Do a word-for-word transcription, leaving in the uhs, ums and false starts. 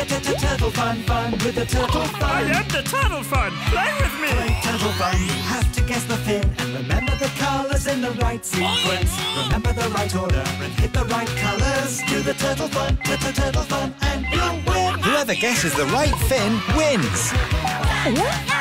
Turtle fun, fun with the turtle fun. I am the turtle fun. Play with me. Play turtle fun. You have to guess the fin and remember the colours in the right sequence. Remember the right order and hit the right colours. Do the turtle fun with the turtle fun and you'll win. Whoever guesses the right fin wins.